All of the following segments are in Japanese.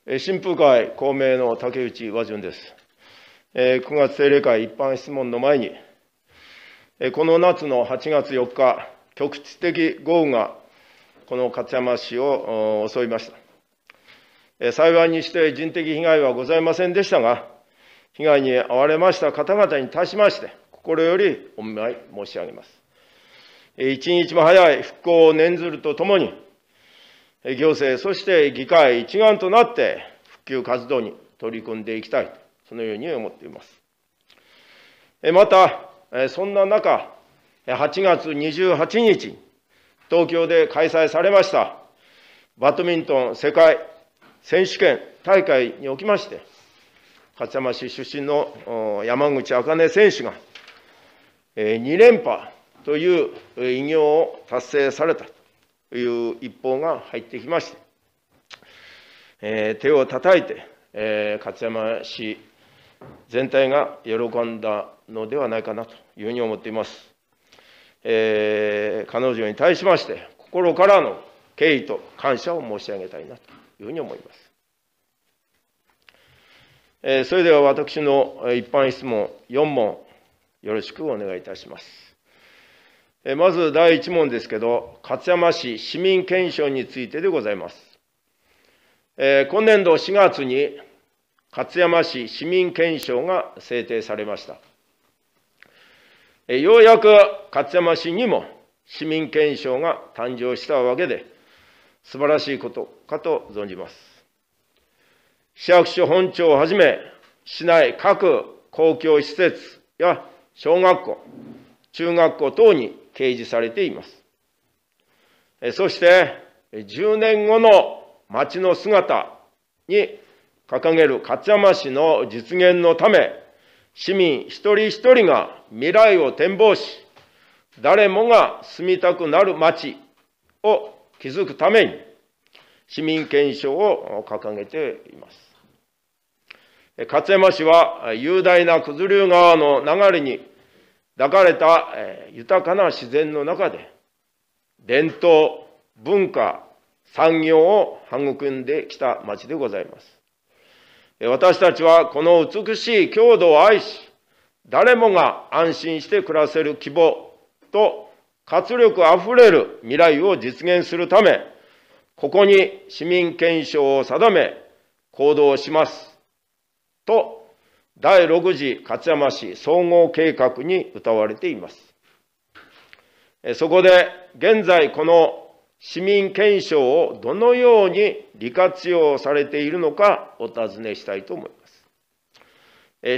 新風会公明の竹内和順です。9月定例会一般質問の前に、この夏の8月4日、局地的豪雨がこの勝山市を襲いました。幸いにして人的被害はございませんでしたが、被害に遭われました方々に対しまして、心よりお見舞い申し上げます。一日も早い復興を念ずるとともに、行政、そして議会一丸となって復旧活動に取り組んでいきたい、そのように思っています。また、そんな中、8月28日、東京で開催されましたバドミントン世界選手権大会におきまして、勝山市出身の山口茜選手が2連覇という偉業を達成されたという一報が入ってきまして、手を叩いて、勝山市全体が喜んだのではないかなというふうに思っています。彼女に対しまして、心からの敬意と感謝を申し上げたいなというふうに思います。それでは私の一般質問4問、よろしくお願いいたします。まず第1問ですけど、勝山市市民憲章についてでございます。今年度4月に勝山市市民憲章が制定されました。ようやく勝山市にも市民憲章が誕生したわけで、素晴らしいことかと存じます。市役所本庁をはじめ、市内各公共施設や小学校、中学校等に掲示されています。そして、10年後の町の姿に掲げる勝山市の実現のため、市民一人一人が未来を展望し、誰もが住みたくなる町を築くために、市民憲章を掲げています。勝山市は雄大な九頭竜川の流れに抱かれた豊かな自然の中で、伝統、文化、産業を育んできた町でございます。私たちはこの美しい郷土を愛し、誰もが安心して暮らせる希望と活力あふれる未来を実現するため、ここに市民憲章を定め行動しますと、第6次勝山市総合計画に謳われています。そこで現在この市民憲章をどのように利活用されているのかお尋ねしたいと思います。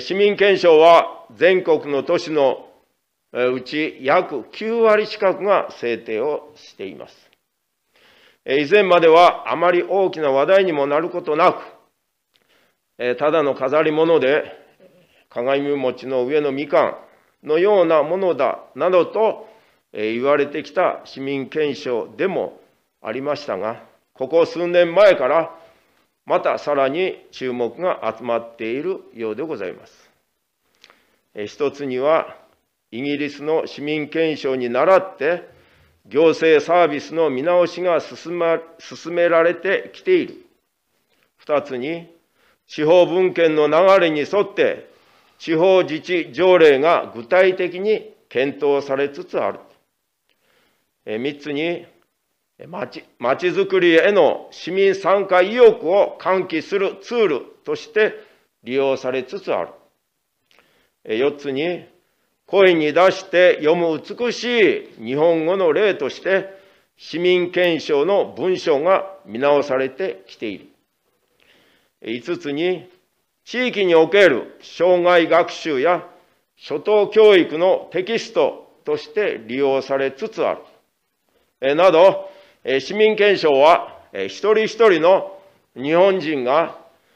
市民憲章は全国の都市のうち約9割近くが制定をしています。以前まではあまり大きな話題にもなることなく、ただの飾り物で鏡餅の上のみかんのようなものだなどと言われてきた市民憲章でもありましたが、ここ数年前からまたさらに注目が集まっているようでございます。一つには、イギリスの市民憲章に倣って行政サービスの見直しが進められてきている。二つに、地方分権の流れに沿って地方自治条例が具体的に検討されつつある。3つに、町づくりへの市民参加意欲を喚起するツールとして利用されつつある。4つに、声に出して読む美しい日本語の例として、市民憲章の文章が見直されてきている。5つに、地域における生涯学習や初等教育のテキストとして利用されつつある。など、市民憲章は一人一人の日本人が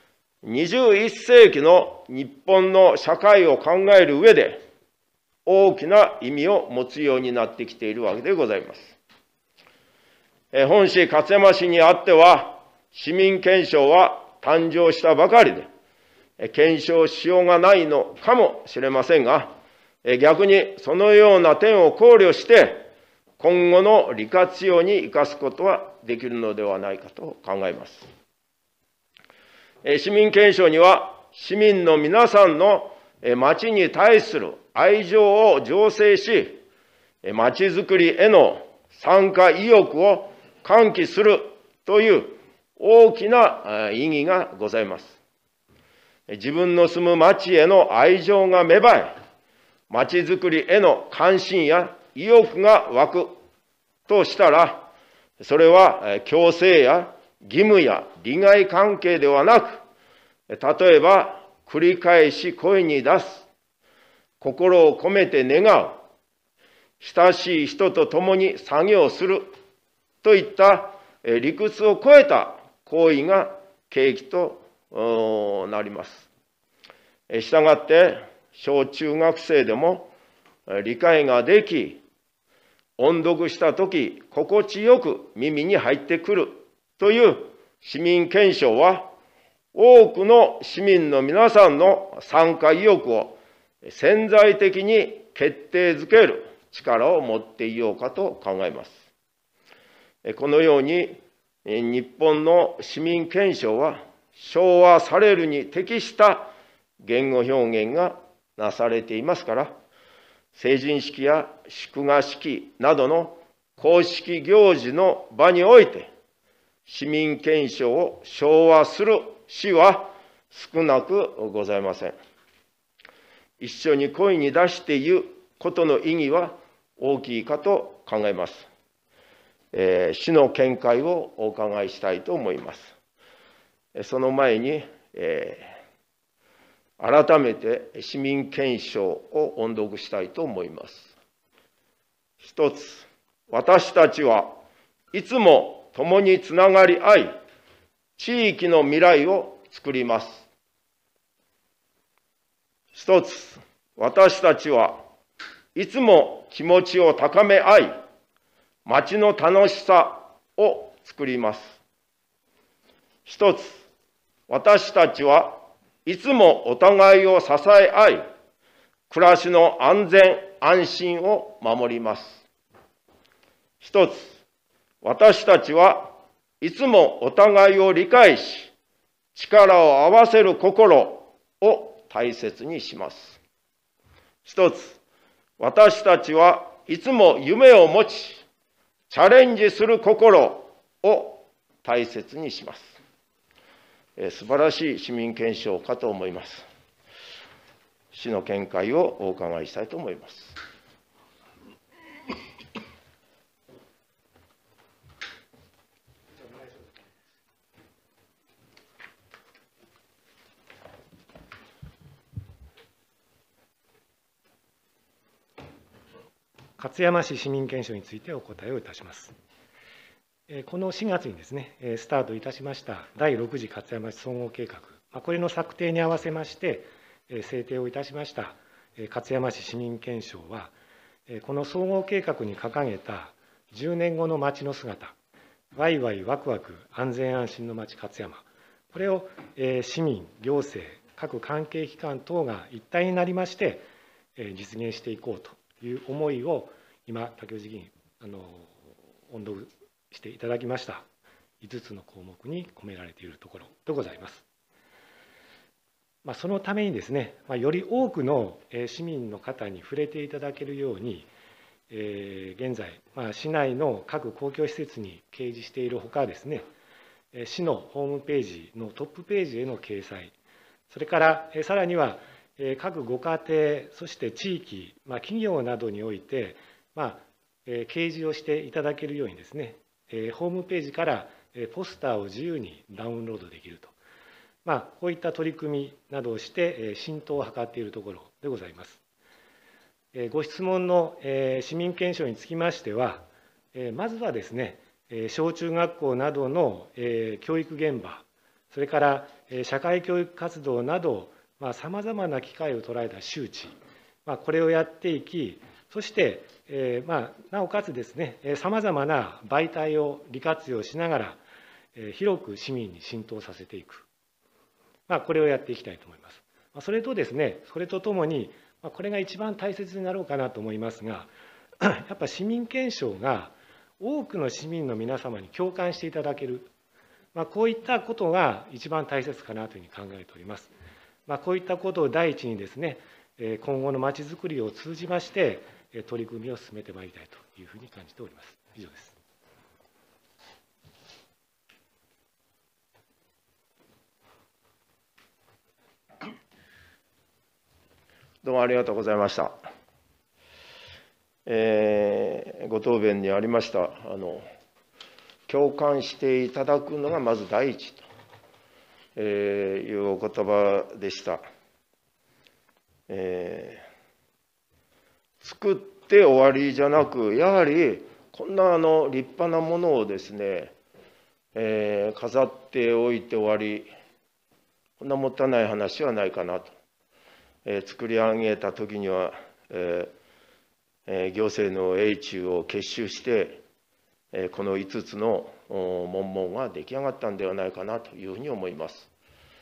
21世紀の日本の社会を考える上で大きな意味を持つようになってきているわけでございます。本市勝山市にあっては、市民憲章は誕生したばかりで、検証しようがないのかもしれませんが、逆にそのような点を考慮して、今後の利活用に生かすことはできるのではないかと考えます。 市民憲章には、市民の皆さんの町に対する愛情を醸成し、町づくりへの参加意欲を喚起するという大きな意義がございます。自分の住む町への愛情が芽生え、町づくりへの関心や意欲が湧くとしたら、それは強制や義務や利害関係ではなく、例えば繰り返し声に出す、心を込めて願う、親しい人と共に作業するといった理屈を超えた行為が契機となります。したがって、小中学生でも理解ができ、音読したとき、心地よく耳に入ってくるという市民憲章は、多くの市民の皆さんの参加意欲を潜在的に決定づける力を持っていようかと考えます。このように、日本の市民憲章は、唱和されるに適した言語表現がなされていますから、成人式や祝賀式などの公式行事の場において、市民憲章を唱和する市は少なくございません。一緒に声に出して言うことの意義は大きいかと考えます。市の見解をお伺いしたいと思います。その前に、改めて市民憲章を音読したいと思います。一つ、私たちはいつも共につながり合い、地域の未来を作ります。一つ、私たちはいつも気持ちを高め合い、町の楽しさを作ります。一つ、私たちはいつもお互いを支え合い、暮らしの安全安心を守ります。一つ、私たちはいつもお互いを理解し、力を合わせる心を大切にします。一つ、私たちはいつも夢を持ち、チャレンジする心を大切にします。素晴らしい市民憲章かと思います。市の見解をお伺いしたいと思います。 勝山市市民憲章についてお答えをいたします。この4月にですね、スタートいたしました第6次勝山市総合計画、これの策定に合わせまして、制定をいたしました勝山市市民憲章は、この総合計画に掲げた10年後の町の姿、ワイワイワクワク安全安心の町勝山、これを市民、行政、各関係機関等が一体になりまして、実現していこうという思いを、今、竹内議員、音読していただきました5つの項目に込められているところでございます。そのためにですね、より多くの市民の方に触れていただけるように、現在、市内の各公共施設に掲示しているほかですね、市のホームページのトップページへの掲載、それからさらには各ご家庭、そして地域、企業などにおいて、掲示をしていただけるようにですね、ホームページからポスターを自由にダウンロードできると、こういった取り組みなどをして浸透を図っているところでございます。ご質問の市民憲章につきましては、まずはですね、小中学校などの教育現場、それから社会教育活動など、さまざまな機会を捉えた周知、これをやっていき、そして、なおかつですね、さまざまな媒体を利活用しながら、広く市民に浸透させていく、これをやっていきたいと思います。それとですね、それとともに、これが一番大切になろうかなと思いますが、やっぱ市民憲章が多くの市民の皆様に共感していただける、 こういったことが一番大切かなというふうに考えております。こういったことを第一にですね、今後のまちづくりを通じまして、取り組みを進めてまいりたいというふうに感じております。以上です。 どうもありがとうございました。ご答弁にありました共感していただくのがまず第一というお言葉でした。作って終わりじゃなく、やはりこんな立派なものをですね、飾っておいて終わり、こんなもったいない話はないかなと。作り上げた時には、行政の英知を結集して、この5つの文言が出来上がったんではないかなというふうに思います。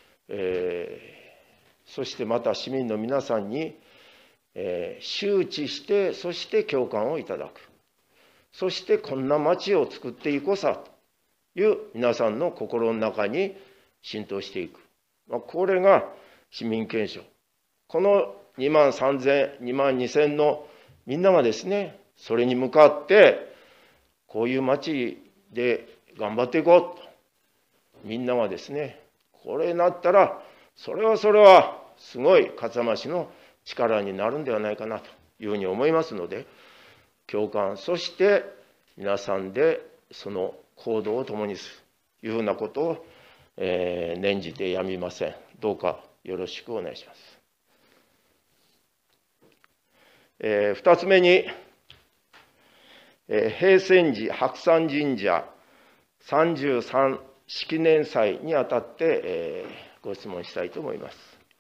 そしてまた市民の皆さんに、周知して、そして共感をいただく。そしてこんな町を作っていこうさという皆さんの心の中に浸透していく。これが市民憲章。この2万3000、2万2000のみんながですね、それに向かって、こういう町で頑張っていこうと。みんながですね、これになったら、それはすごい勝山市の力になるんではないかなというふうに思いますので、共感、そして皆さんでその行動を共にするというふうなことを、念じてやみません。どうかよろしくお願いします。2つ目に、平泉寺白山神社33式年祭にあたって、ご質問したいと思います。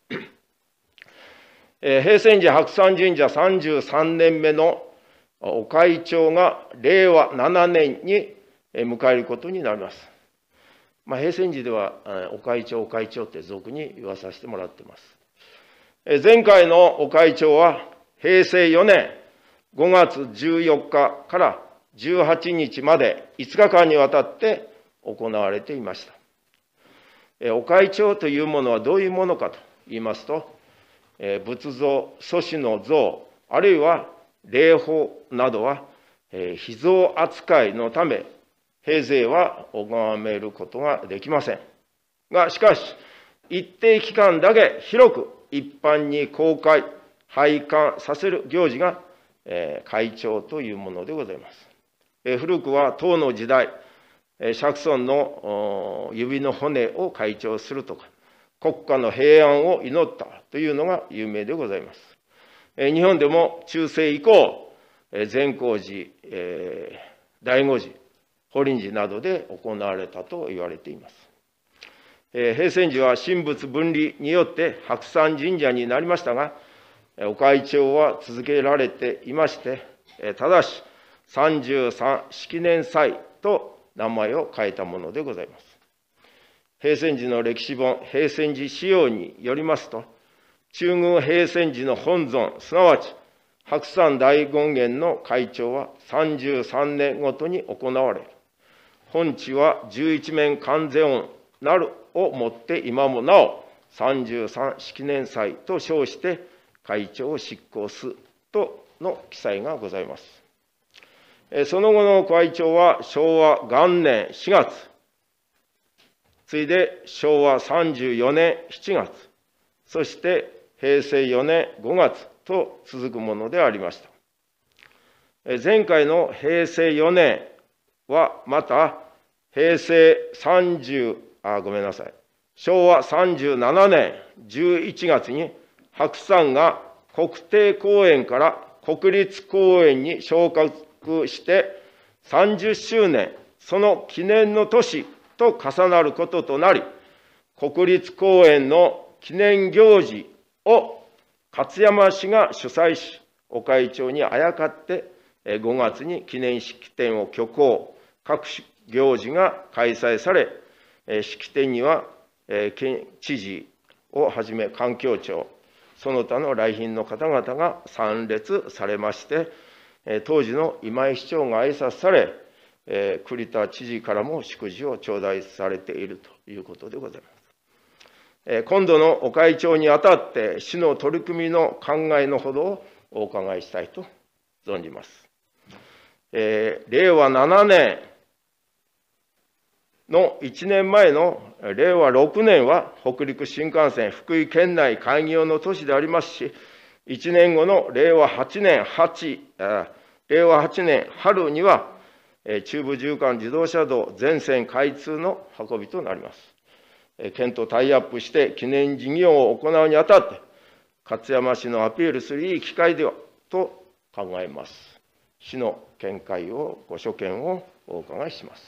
平泉寺白山神社33年目のお会長が令和7年に迎えることになります。平泉寺ではお会長って俗に言わさせてもらっています。前回のお会長は平成4年5月14日から18日まで5日間にわたって行われていました。お会長というものはどういうものかと言いますと、仏像、祖師の像、あるいは霊宝などは秘蔵扱いのため、平勢は拝めることができません。が、しかし、一定期間だけ広く一般に公開、拝観させる行事が、会長というものでございます。古くは唐の時代、釈尊の指の骨を会長するとか、国家の平安を祈ったというのが有名でございます。日本でも中世以降、善光寺、醍醐寺、法輪寺などで行われたと言われています。平泉寺は神仏分離によって白山神社になりましたが、お会長は続けられていまして、ただし33式年祭と名前を変えたものでございます。平泉寺の歴史本、平泉寺史要によりますと、中宮平泉寺の本尊、すなわち白山大権現の会長は33年ごとに行われる。本地は11面観世音なるをもって今もなお33式年祭と称して会長を執行すとの記載がございます。その後の会長は昭和元年4月、次いで昭和34年7月、そして平成4年5月と続くものでありました。前回の平成4年はまた昭和37年11月に白山が国定公園から国立公園に昇格して30周年、その記念の年と重なることとなり、国立公園の記念行事を勝山市が主催し、お会長にあやかって5月に記念式典を挙行、各行事が開催され、式典には県知事をはじめ環境庁、その他の来賓の方々が参列されまして、当時の今井市長が挨拶され、 栗田知事からも祝辞を頂戴されているということでございます。今度のお会長にあたって、市の取り組みの考えのほどをお伺いしたいと存じます。令和7年の1年前の令和6年は、北陸新幹線福井県内開業の年でありますし、1年後の令和8年春には、中部縦貫自動車道全線開通の運びとなります。県とタイアップして記念事業を行うにあたって、勝山市のアピールするいい機会ではと考えます。市の見解を、ご所見をお伺いします。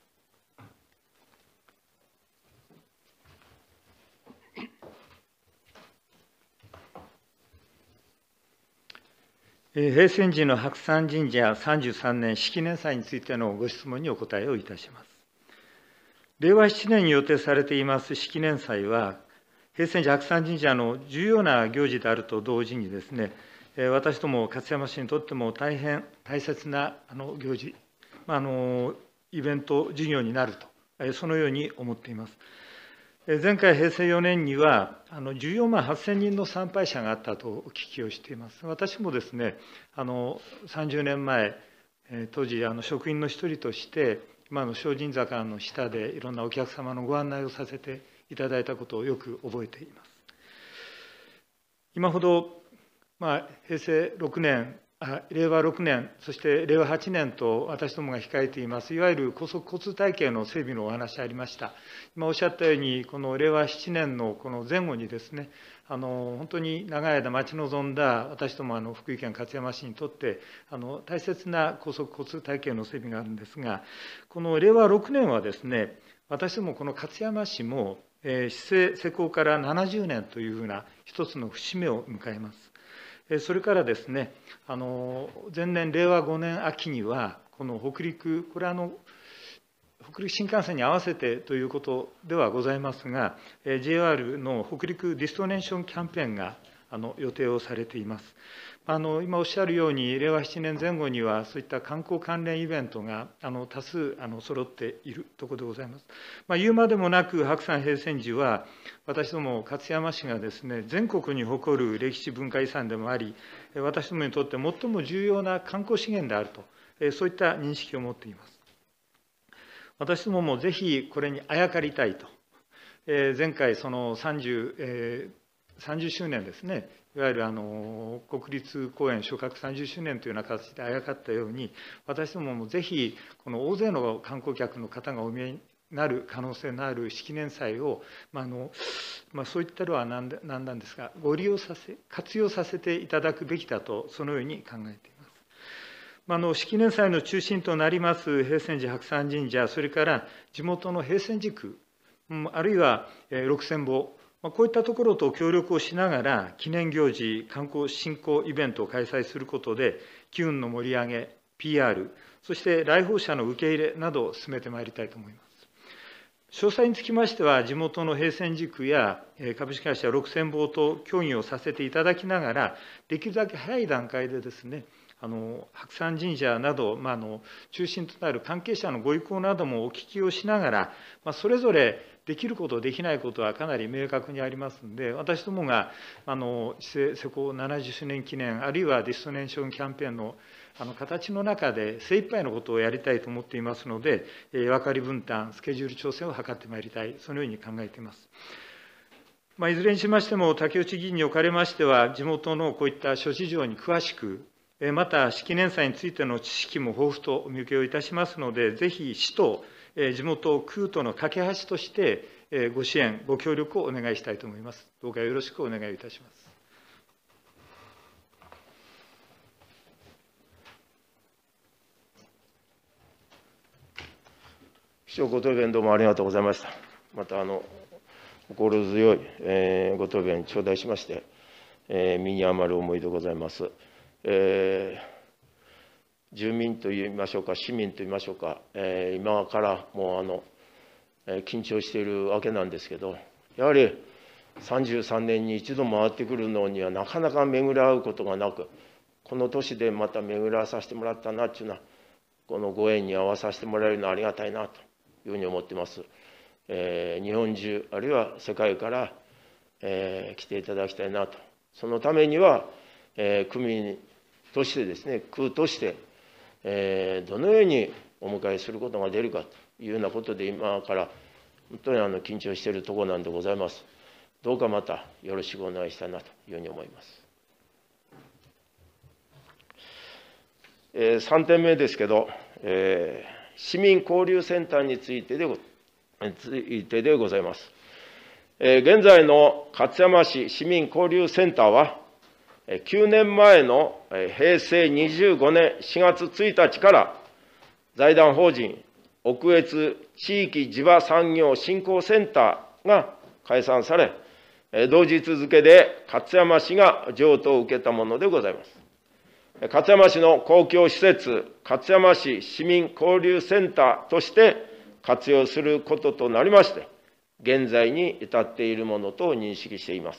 平成時の白山神社33年式年祭についてのご質問にお答えをいたします。令和7年に予定されています式年祭は、平成時白山神社の重要な行事であると同時にですね、私ども勝山市にとっても大変大切な行事、イベント事業になると、そのように思っています。前回、平成4年には、14万8000人の参拝者があったとお聞きをしています。私もですね、30年前、当時、職員の一人として、今の精進坂の下でいろんなお客様のご案内をさせていただいたことをよく覚えています。今ほど、平成6年、令和6年、そして令和8年と私どもが控えています、いわゆる高速交通体系の整備のお話ありました。今おっしゃったように、この令和7年のこの前後にですね、本当に長い間待ち望んだ、私ども福井県勝山市にとって、大切な高速交通体系の整備があるんですが、この令和6年はですね、私どもこの勝山市も、市政施行から70年というふうな一つの節目を迎えます。それからですね、前年、令和5年秋には、この北陸、これは北陸新幹線に合わせてということではございますが、JR の北陸ディストネーションキャンペーンが予定をされています。今おっしゃるように、令和7年前後には、そういった観光関連イベントが多数揃っているところでございます。言うまでもなく、白山平泉寺は、私ども勝山市がですね、全国に誇る歴史文化遺産でもあり、私どもにとって最も重要な観光資源であると、そういった認識を持っています。私どももぜひこれにあやかりたいと、前回、その30周年ですね、いわゆる国立公園初画30周年というような形であやかったように、私どももぜひ、この大勢の観光客の方がお見えになる可能性のある式年祭を、そういったのは何なんですが、活用させていただくべきだと、そのように考えています。式年祭の中心となります平泉寺白山神社、それから地元の平泉寺区、あるいは6000歩、こういったところと協力をしながら、記念行事、観光振興イベントを開催することで、機運の盛り上げ、PR、そして来訪者の受け入れなどを進めてまいりたいと思います。詳細につきましては、地元の平泉寺区や株式会社6000歩と協議をさせていただきながら、できるだけ早い段階でですね、白山神社など、中心となる関係者のご意向などもお聞きをしながら、それぞれできること、できないことはかなり明確にありますので、私どもが市政施行70周年記念、あるいはディストネーションキャンペーンの形の中で精一杯のことをやりたいと思っていますので、分かり分担、スケジュール調整を図ってまいりたい、そのように考えています。いずれにしましても、竹内議員におかれましては、地元のこういった諸事情に詳しく、また式年祭についての知識も豊富とお見受けをいたしますので、ぜひ市と地元区との架け橋として、ご支援、ご協力をお願いしたいと思います。どうかよろしくお願いいたします。 市長ご答弁どうもありがとうございました。また心強いご答弁頂戴しまして、身に余る思いでございます。住民といいましょうか、市民といいましょうか、今からもう緊張しているわけなんですけど、やはり33年に一度回ってくるのにはなかなか巡り合うことがなく、この年でまた巡らさせてもらったなっていうのは、 このご縁に合わさせてもらえるのはありがたいなというふうに思っています。日本中、あるいは世界から、来ていただきたいなと。そのためには、区民としてですね、区として、どのようにお迎えすることが出るかというようなことで、今から本当に緊張しているところなんでございます。どうかまたよろしくお願いしたいなというふうに思います。3点目ですけど、市民交流センターについてでございます。現在の勝山市市民交流センターは、9年前の平成25年4月1日から財団法人奥越地域地場産業振興センターが解散され、同日付で勝山市が譲渡を受けたものでございます。勝山市の公共施設、勝山市市民交流センターとして活用することとなりまして、現在に至っているものと認識しています。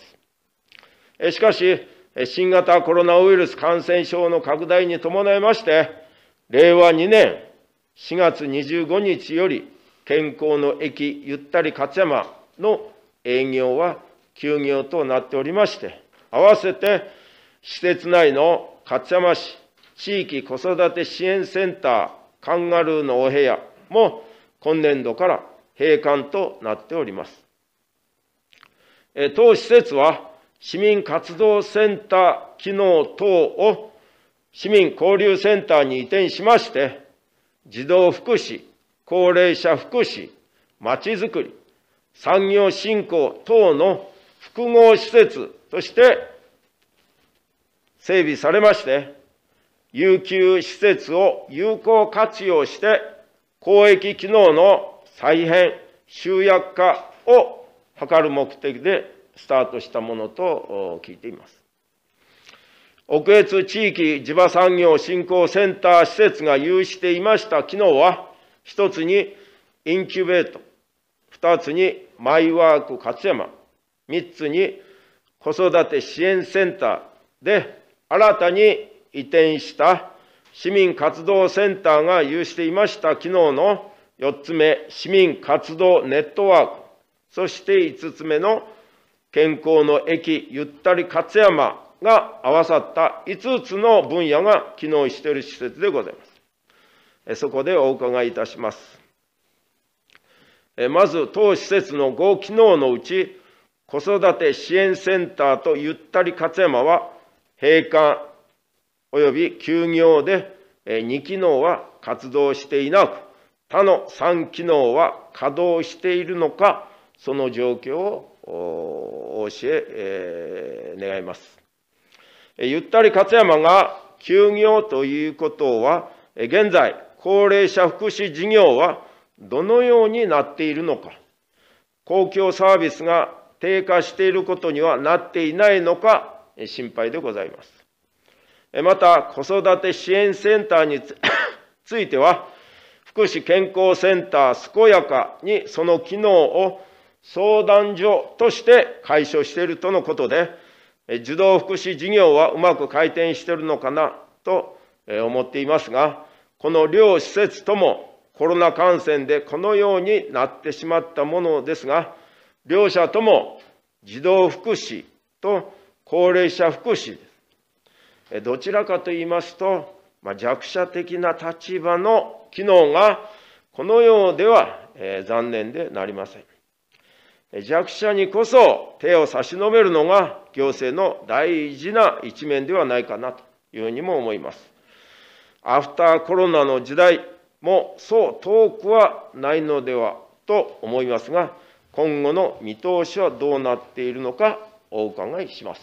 しかし、新型コロナウイルス感染症の拡大に伴いまして、令和2年4月25日より、健康の駅ゆったり勝山の営業は休業となっておりまして、合わせて施設内の勝山市地域子育て支援センターカンガルーのお部屋も今年度から閉館となっております。当施設は市民活動センター機能等を市民交流センターに移転しまして、児童福祉、高齢者福祉、まちづくり、産業振興等の複合施設として整備されまして、遊休施設を有効活用して、公益機能の再編、集約化を図る目的でスタートしたものと聞いています。奥越地域地場産業振興センター施設が有していました機能は、一つにインキュベート、二つにマイワーク勝山、三つに子育て支援センターで、新たに移転した市民活動センターが有していました機能の4つ目、市民活動ネットワーク、そして5つ目の健康の駅ゆったり勝山が合わさった5つの分野が機能している施設でございます。そこでお伺いいたします。まず、当施設の5機能のうち、子育て支援センターとゆったり勝山は閉館及び休業で2機能は活動していなく、他の3機能は稼働しているのか、その状況をお教え願います。ゆったり勝山が休業ということは、現在、高齢者福祉事業はどのようになっているのか、公共サービスが低下していることにはなっていないのか、心配でございます。また、子育て支援センターについては、福祉健康センター健やかにその機能を相談所として解消しているとのことで、児童福祉事業はうまく回転しているのかなと思っていますが、この両施設ともコロナ感染でこのようになってしまったものですが、両者とも児童福祉と高齢者福祉です。どちらかといいますと、弱者的な立場の機能がこのようでは残念でなりません。弱者にこそ手を差し伸べるのが行政の大事な一面ではないかなというふうにも思います。アフターコロナの時代もそう遠くはないのではと思いますが、今後の見通しはどうなっているのかお伺いします。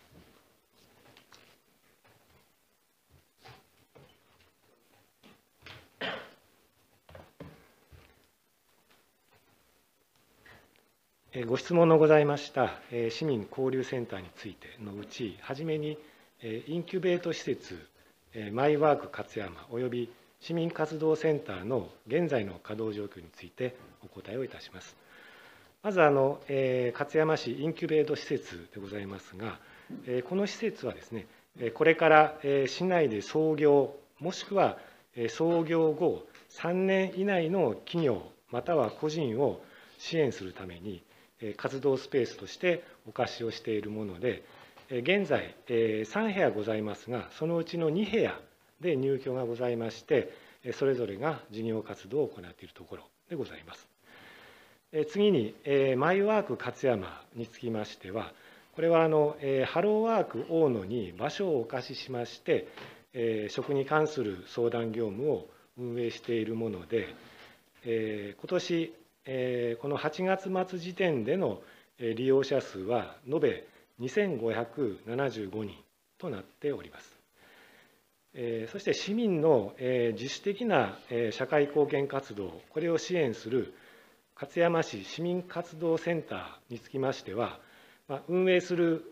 ご質問のございました市民交流センターについてのうち、はじめにインキュベート施設、マイワーク勝山および市民活動センターの現在の稼働状況についてお答えをいたします。まず勝山市インキュベート施設でございますが、この施設はですね、これから市内で創業もしくは創業後3年以内の企業または個人を支援するために、活動スペースとしてお貸しをしているもので、現在、3部屋ございますが、そのうちの2部屋で入居がございまして、それぞれが事業活動を行っているところでございます。次に、マイワーク勝山につきましては、これはハローワーク大野に場所をお貸ししまして、食に関する相談業務を運営しているもので、今年、この8月末時点での利用者数は延べ2575人となっております。そして市民の自主的な社会貢献活動、これを支援する勝山市市民活動センターにつきましては、運営する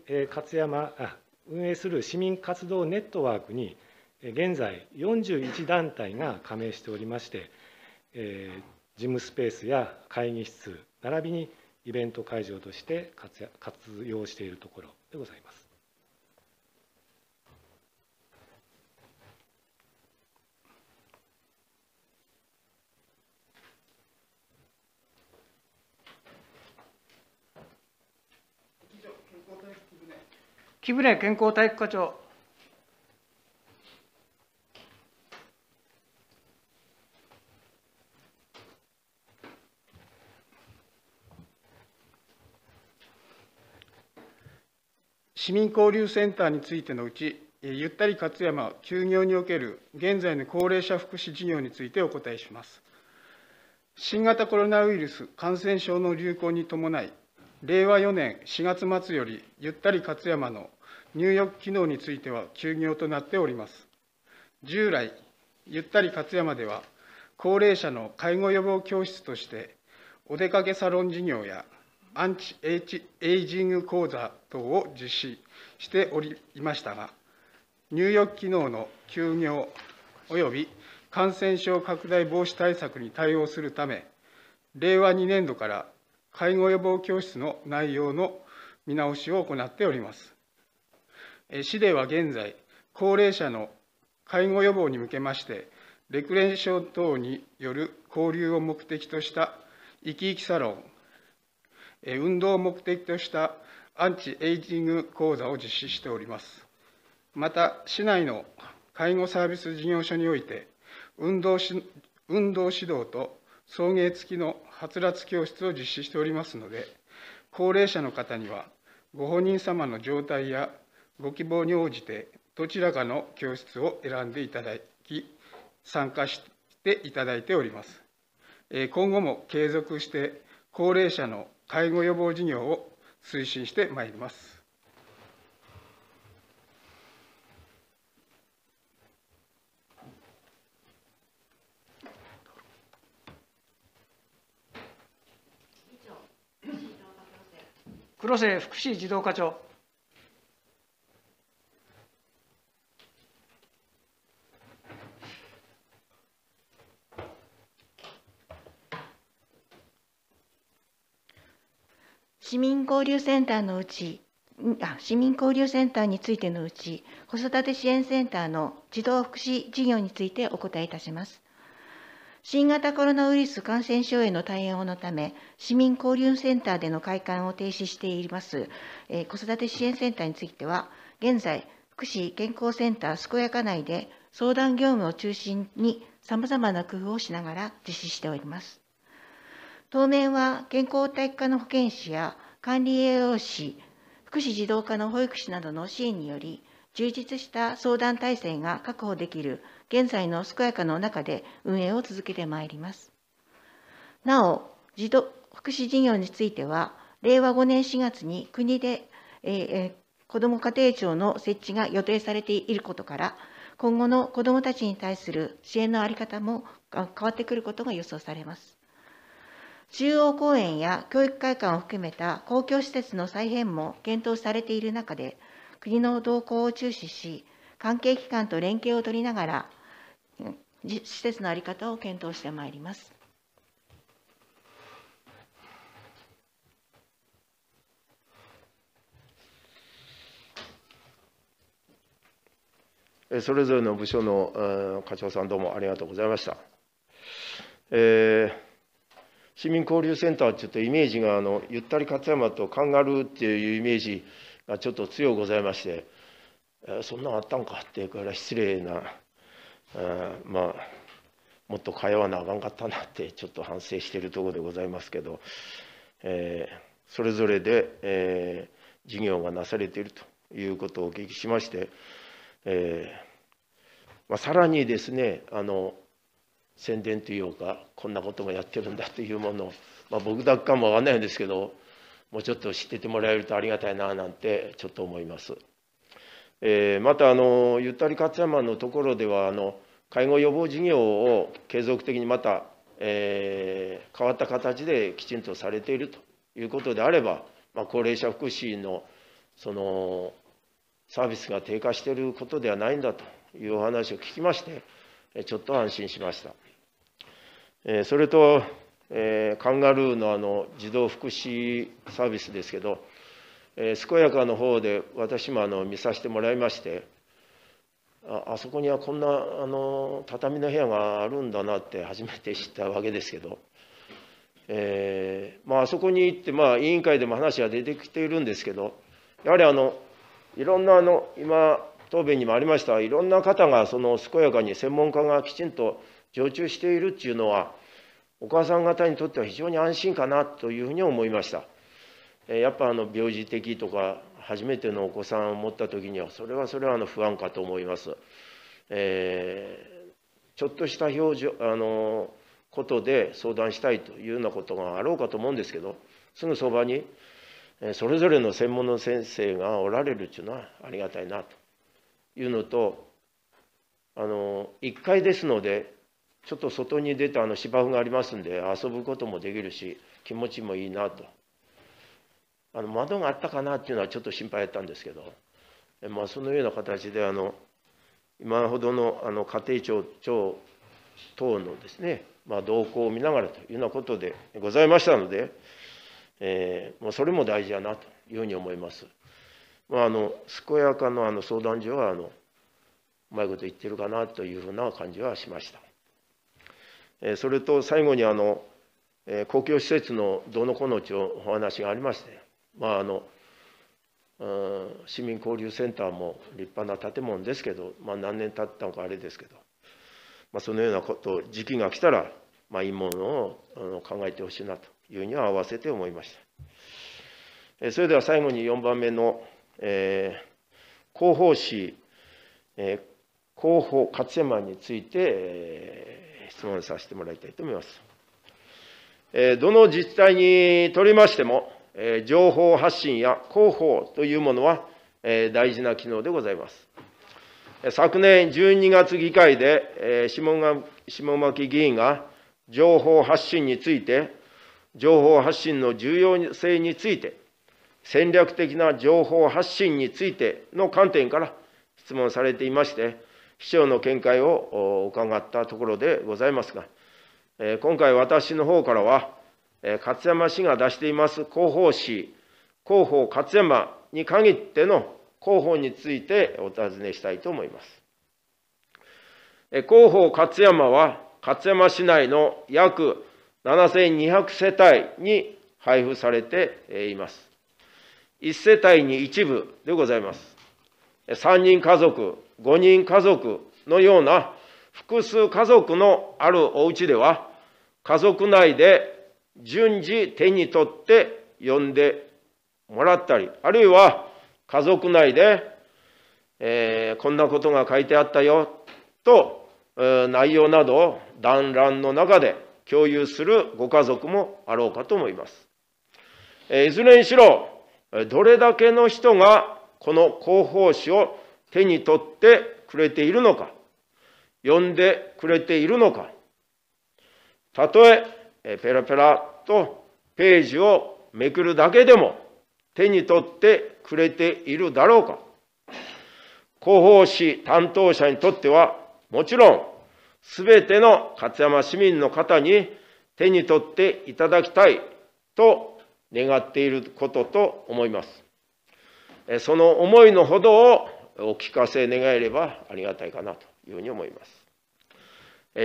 市民活動ネットワークに、現在41団体が加盟しておりまして、事務スペースや会議室、並びにイベント会場として活用しているところでございます。 木舟健康体育課長。市民交流センターについてのうち、ゆったり勝山休業における現在の高齢者福祉事業についてお答えします。新型コロナウイルス感染症の流行に伴い、令和4年4月末より、ゆったり勝山の入浴機能については休業となっております。従来、ゆったり勝山では、高齢者の介護予防教室として、お出かけサロン事業やアンチエイジング講座等を実施しておりましたが、入浴機能の休業および感染症拡大防止対策に対応するため、令和2年度から介護予防教室の内容の見直しを行っております。市では現在、高齢者の介護予防に向けまして、レクレーション等による交流を目的とした生き生きサロン、運動を目的としたアンチエイジング講座を実施しております。また、市内の介護サービス事業所において、運動指導と送迎付きのはつらつ教室を実施しておりますので、高齢者の方には、ご本人様の状態やご希望に応じて、どちらかの教室を選んでいただき、参加していただいております。今後も継続して、高齢者の介護予防事業を推進してまいります。黒瀬福祉児童課長。 市民交流センターについてのうち、子育て支援センターの児童福祉事業についてお答えいたします。新型コロナウイルス感染症への対応のため、市民交流センターでの開館を停止しています、子育て支援センターについては、現在、福祉健康センター健やか内で相談業務を中心にさまざまな工夫をしながら実施しております。当面は健康体育科の保健師や管理栄養士、福祉児童科の保育士などの支援により、充実した相談体制が確保できる現在の健やかの中で運営を続けてまいります。なお、児童福祉事業については、令和5年4月に国で、子ども家庭庁の設置が予定されていることから、今後の子どもたちに対する支援の在り方も変わってくることが予想されます。中央公園や教育会館を含めた公共施設の再編も検討されている中で、国の動向を注視し、関係機関と連携を取りながら、施設の在り方を検討してまいります。 それぞれの部署の課長さん、どうもありがとうございました。市民交流センターはちょっとイメージがゆったり勝山とカンガルーっていうイメージがちょっと強うございまして、そんなのあったんかっていうから失礼な、まあもっと通わなあかんかったなってちょっと反省しているところでございますけど、それぞれで、事業がなされているということをお聞きしまして、さらにですね、宣伝というか、こんなこともやってるんだというものを、僕だけかもわかんないんですけど、もうちょっと知っててもらえるとありがたいななんてちょっと思います。またゆったり勝山のところでは介護予防事業を継続的にまた、変わった形できちんとされているということであれば、高齢者福祉のそのサービスが低下していることではないんだというお話を聞きまして、ちょっと安心しました。それと、カンガルーの児童福祉サービスですけど、健やかの方で私も見させてもらいまして、あそこにはこんな畳の部屋があるんだなって初めて知ったわけですけど、あそこに行って、委員会でも話が出てきているんですけど、やはりいろんな今答弁にもありました、いろんな方が健やかに専門家がきちんと常駐しているっていうのは、お母さん方にとっては非常に安心かなというふうに思いました。やっぱ病児的とか初めてのお子さんを持った時にはそれは不安かと思います。ちょっとしたことで相談したいというようなことがあろうかと思うんですけど、すぐそばにそれぞれの専門の先生がおられるというのはありがたいなというのと、1階ですのでちょっと外に出た芝生がありますんで遊ぶこともできるし気持ちもいいなと。窓があったかなっていうのはちょっと心配だったんですけど、そのような形で今ほどの家庭庁長等のですね、動向を見ながらというようなことでございましたので、それも大事だなというふうに思います。健やかの相談所はうまいこと言ってるかなというふうな感じはしました。それと最後に公共施設のどうのこうのというお話がありまして、市民交流センターも立派な建物ですけど、何年経ったのかあれですけど、そのようなこと時期が来たら、いいものを考えてほしいなというふうには合わせて思いました。それでは最後に4番目の、広報誌、広報勝山について、質問させてもらいたいと思います。どの自治体にとりましても、情報発信や広報というものは大事な機能でございます。昨年12月議会で下牧議員が情報発信について、情報発信の重要性について、戦略的な情報発信についての観点から質問されていまして、秘書の見解を伺ったところでございますが、今回私の方からは、勝山市が出しています広報誌、広報勝山に限っての広報についてお尋ねしたいと思います。広報勝山は、勝山市内の約7200世帯に配布されています。1世帯に1部でございます。3人家族、5人家族のような複数家族のあるお家では、家族内で順次手に取って読んでもらったり、あるいは家族内で、こんなことが書いてあったよと、内容などを団らんの中で共有するご家族もあろうかと思います。いずれにしろ、どれだけの人がこの広報誌を手に取ってくれているのか、読んでくれているのか、たとえペラペラとページをめくるだけでも手に取ってくれているだろうか。広報誌担当者にとっては、もちろん、すべての勝山市民の方に手に取っていただきたいと願っていることと思います。その思いのほどをお聞かせ願えればありがたいかなというふうに思います。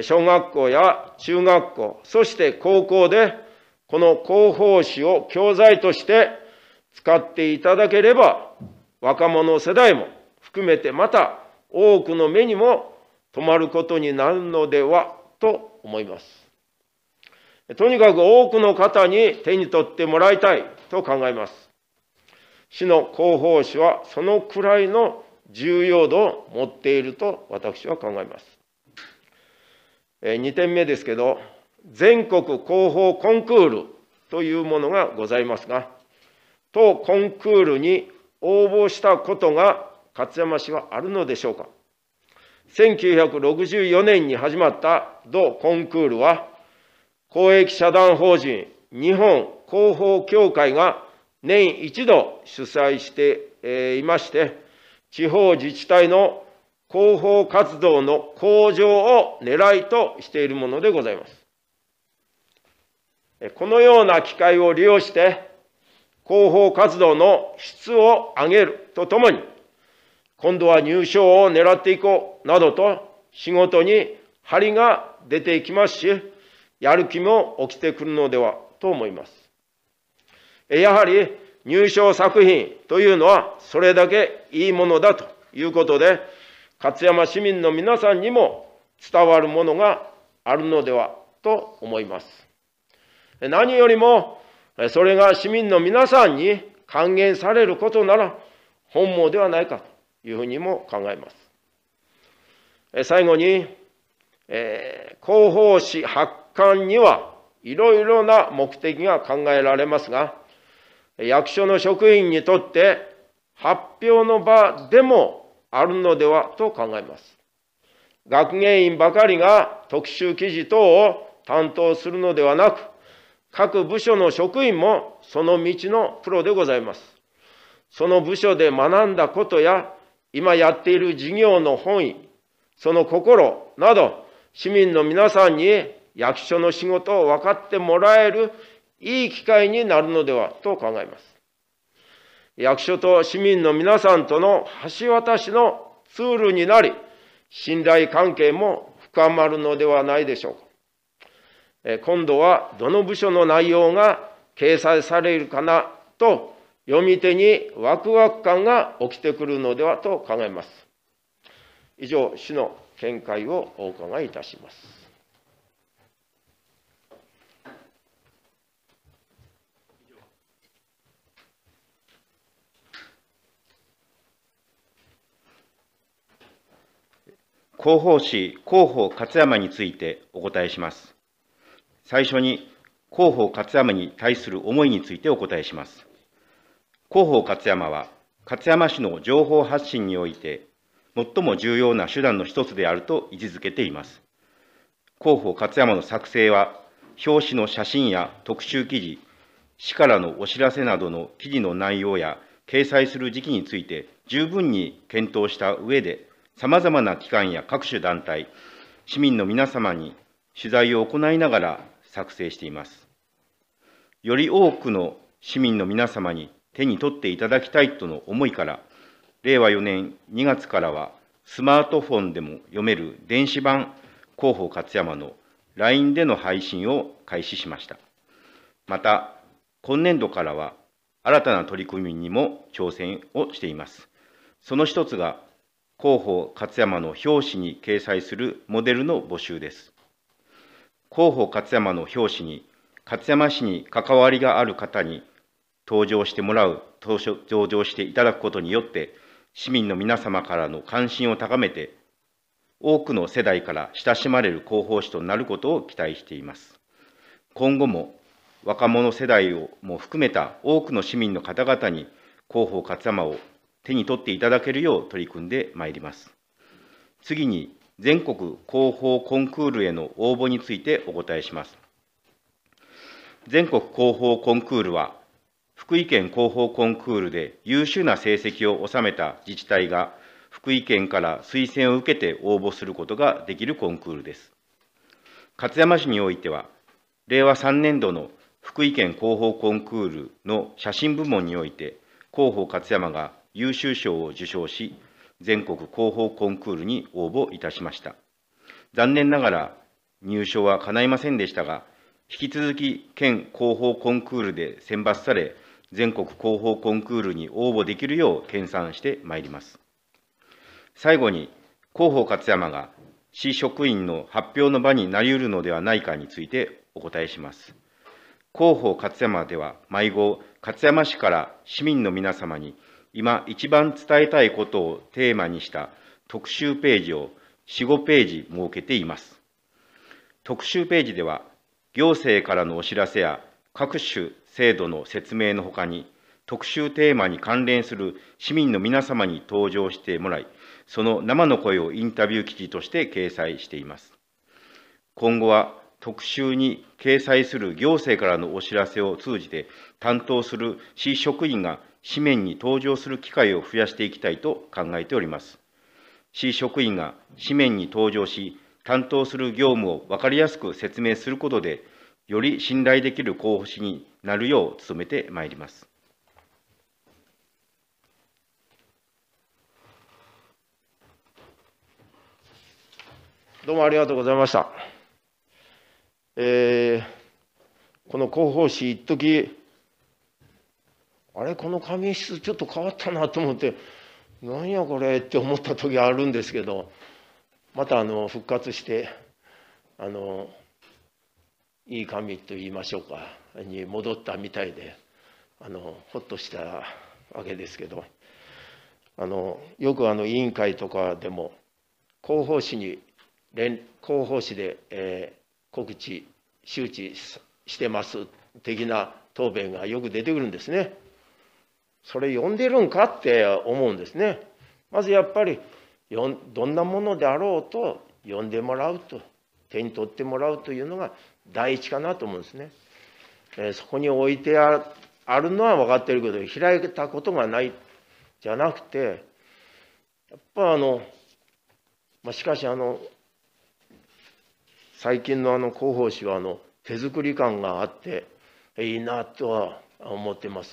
小学校や中学校、そして高校で、この広報誌を教材として使っていただければ、若者世代も含めて、また多くの目にも留まることになるのではと思います。とにかく多くの方に手に取ってもらいたいと考えます。市の広報誌はそのくらいの重要度を持っていると私は考えます。2点目ですけど、全国広報コンクールというものがございますが、当コンクールに応募したことが勝山市はあるのでしょうか。1964年に始まった同コンクールは、公益社団法人日本広報協会が年一度主催していまして、地方自治体の広報活動の向上を狙いとしているものでございます。このような機会を利用して、広報活動の質を上げるとともに、今度は入賞を狙っていこうなどと仕事に張りが出ていきますし、やる気も起きてくるのではと思います。やはり入賞作品というのはそれだけいいものだということで、勝山市民の皆さんにも伝わるものがあるのではと思います。何よりもそれが市民の皆さんに還元されることなら本望ではないかというふうにも考えます。最後に、広報誌発刊にはいろいろな目的が考えられますが、役所の職員にとって発表の場でもあるのではと考えます。学芸員ばかりが特集記事等を担当するのではなく、各部署の職員もその道のプロでございます。その部署で学んだことや、今やっている事業の本意、その心など、市民の皆さんに役所の仕事を分かってもらえるいい機会になるのではと考えます。役所と市民の皆さんとの橋渡しのツールになり、信頼関係も深まるのではないでしょうか。今度はどの部署の内容が掲載されるかなと、読み手にワクワク感が起きてくるのではと考えます。以上、市の見解をお伺いいたします。 広報誌、広報勝山についてお答えします。最初に、広報勝山に対する思いについてお答えします。広報勝山は、勝山市の情報発信において、最も重要な手段の一つであると位置づけています。広報勝山の作成は、表紙の写真や特集記事、市からのお知らせなどの記事の内容や、掲載する時期について十分に検討した上で、さまざまな機関や各種団体、市民の皆様に取材を行いながら作成しています。より多くの市民の皆様に手に取っていただきたいとの思いから、令和4年2月からは、スマートフォンでも読める電子版広報勝山の LINE での配信を開始しました。また、今年度からは、新たな取り組みにも挑戦をしています。その一つが、広報勝山の表紙に掲載するモデルの募集です。広報勝山の表紙に、勝山市に関わりがある方に登場していただくことによって、市民の皆様からの関心を高めて、多くの世代から親しまれる広報誌となることを期待しています。今後も若者世代をも含めた多くの市民の方々に広報勝山を手に取っていただけるよう取り組んでまいります。次に、全国広報コンクールへの応募についてお答えします。全国広報コンクールは、福井県広報コンクールで優秀な成績を収めた自治体が、福井県から推薦を受けて応募することができるコンクールです。勝山市においては、令和3年度の福井県広報コンクールの写真部門において、広報勝山が優秀賞を受賞し、 全国広報コンクールに応募いたしました。残念ながら入賞は叶いませんでしたが、引き続き県広報コンクールで選抜され、全国広報コンクールに応募できるよう研鑽してまいります。最後に、広報勝山が市職員の発表の場になり得るのではないかについてお答えします。広報勝山では、毎号、勝山市から市民の皆様に、今一番伝えたいことをテーマにした特集ページを4、5ページ設けています。特集ページでは、行政からのお知らせや各種制度の説明のほかに、特集テーマに関連する市民の皆様に登場してもらい、その生の声をインタビュー記事として掲載しています。今後は特集に掲載する行政からのお知らせを通じて、担当する市職員が紙面に登場する機会を増やしていきたいと考えております。市職員が紙面に登場し、担当する業務を分かりやすく説明することで、より信頼できる広報誌になるよう努めてまいります。 どうもありがとうございました。この広報誌、一時あれ、この紙質ちょっと変わったなと思って、なんやこれって思った時があるんですけど、また復活して、いい紙と言いましょうか、に戻ったみたいで、ほっとしたわけですけど、よく委員会とかでも、広報誌で、告知、周知してます的な答弁がよく出てくるんですね。それ読んでるんかって思うんですね。まずやっぱりどんなものであろうと読んでもらうと、手に取ってもらうというのが第一かなと思うんですね。そこに置いてあるのは分かってるけど、開いたことがないじゃなくて、やっぱしかし最近の広報誌は手作り感があっていいなとは思ってます。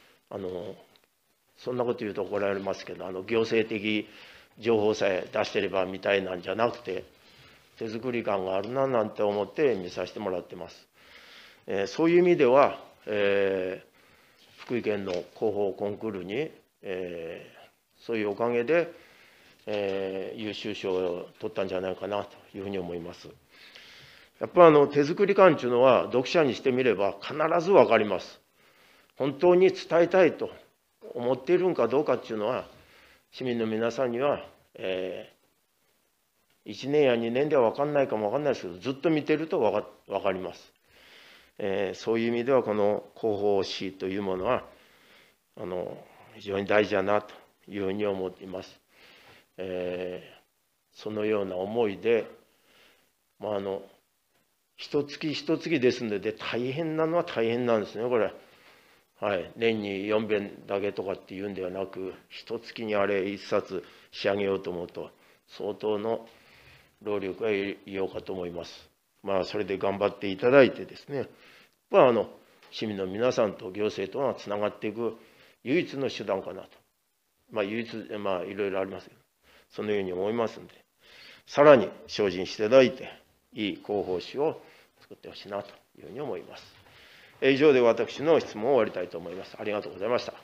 そんなこと言うと怒られますけど、行政的情報さえ出してればみたいなんじゃなくて、手作り感があるななんて思って見させてもらってます。そういう意味では、福井県の広報コンクールに、そういうおかげで、優秀賞を取ったんじゃないかなというふうに思います。やっぱ手作り感というのは読者にしてみれば必ず分かります。本当に伝えたいと思っているんかどうかっていうのは、市民の皆さんには、1年や2年では分かんないかも分かんないですけど、ずっと見てると分かります。そういう意味ではこの広報誌というものは非常に大事だなというふうに思っています。そのような思いで、一月一月ですので、大変なのは大変なんですね、これ。はい、年に4遍だけとかっていうんではなく、一月にあれ1冊仕上げようと思うと、相当の労力がいるようかと思います。それで頑張っていただいてですね、市民の皆さんと行政とはつながっていく唯一の手段かなと。唯一、いろいろありますけど、そのように思いますので、さらに精進していただいて、いい広報誌を作ってほしいなというふうに思います。以上で私の質問を終わりたいと思います。ありがとうございました。